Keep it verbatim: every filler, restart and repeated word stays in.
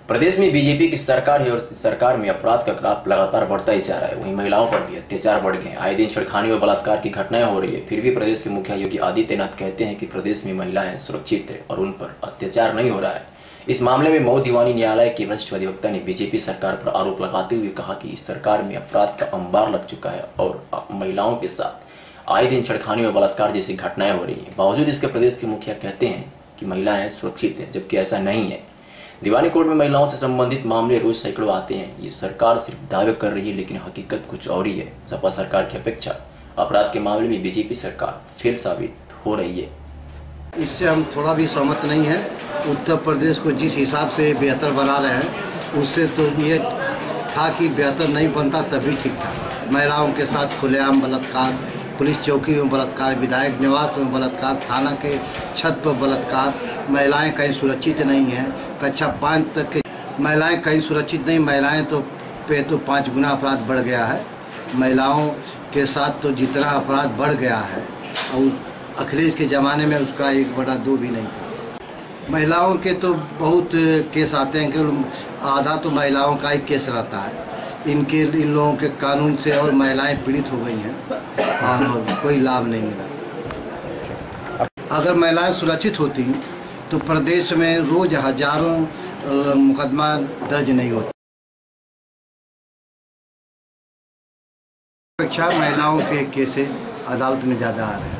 प्रदेश में बीजेपी की सरकार है और सरकार में अपराध का ग्राफ लगातार बढ़ता ही जा रहा है। वहीं महिलाओं पर भी अत्याचार बढ़ गए। आए दिन छेड़खानी और बलात्कार की घटनाएं हो रही है। फिर भी प्रदेश के मुखिया योगी आदित्यनाथ कहते हैं कि प्रदेश में महिलाएं सुरक्षित है और उन पर अत्याचार नहीं हो रहा है। इस मामले में मऊ दीवानी न्यायालय के वरिष्ठ अधिवक्ता ने बीजेपी सरकार पर आरोप लगाते हुए कहा कि इस सरकार में अपराध का अंबार लग चुका है और महिलाओं के साथ आए दिन छेड़खानी और बलात्कार जैसी घटनाएं हो रही है। बावजूद इसके प्रदेश के मुखिया कहते हैं कि महिलाएं सुरक्षित है, जबकि ऐसा नहीं है। दीवानी कोर्ट में महिलाओं से संबंधित मामले रोज सैकड़ों आते हैं। ये सरकार सिर्फ दावे कर रही है, लेकिन हकीकत कुछ और ही है। सपा सरकार की अपेक्षा अपराध के मामले में बीजेपी सरकार फेल साबित हो रही है। इससे हम थोड़ा भी सहमत नहीं है। उत्तर प्रदेश को जिस हिसाब से बेहतर बना रहे हैं, उससे तो ये था कि बेहतर नहीं बनता तभी ठीक था। महिलाओं के साथ खुलेआम बलात्कार, पुलिस चौकी में बलात्कार, विधायक निवास में बलात्कार, थाना के छत पर बलात्कार, महिलाएं कहीं सुरक्षित नहीं हैं। कक्षा पाँच तक के महिलाएं कहीं सुरक्षित नहीं। महिलाएं तो पे तो पाँच गुना अपराध बढ़ गया है। महिलाओं के साथ तो जितना अपराध बढ़ गया है, और अखिलेश के ज़माने में उसका एक बड़ा दो भी नहीं था। महिलाओं के तो बहुत केस आते हैं कि आधा तो महिलाओं का ही केस रहता है। इनके इन लोगों के कानून से और महिलाएं पीड़ित हो गई हैं और कोई लाभ नहीं मिला। अगर महिलाएं सुरक्षित होती तो प्रदेश में रोज हजारों मुकदमा दर्ज नहीं होता। अपेक्षा महिलाओं के केसेज अदालत में ज़्यादा आ रहे हैं।